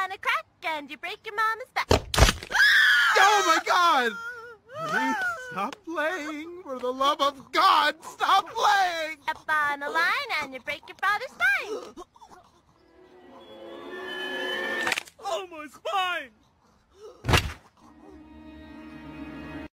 on a crack and you break your mama's back. Oh my God! Honey, stop playing. For the love of God, stop playing! Up on a line and you break your father's spine.